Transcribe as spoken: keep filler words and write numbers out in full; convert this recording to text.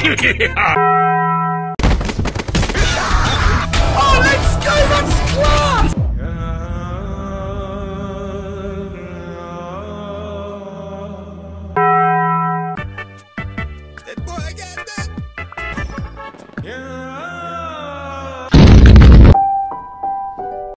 Oh, let's go! That's class! Dead boy again, dead! Yeah.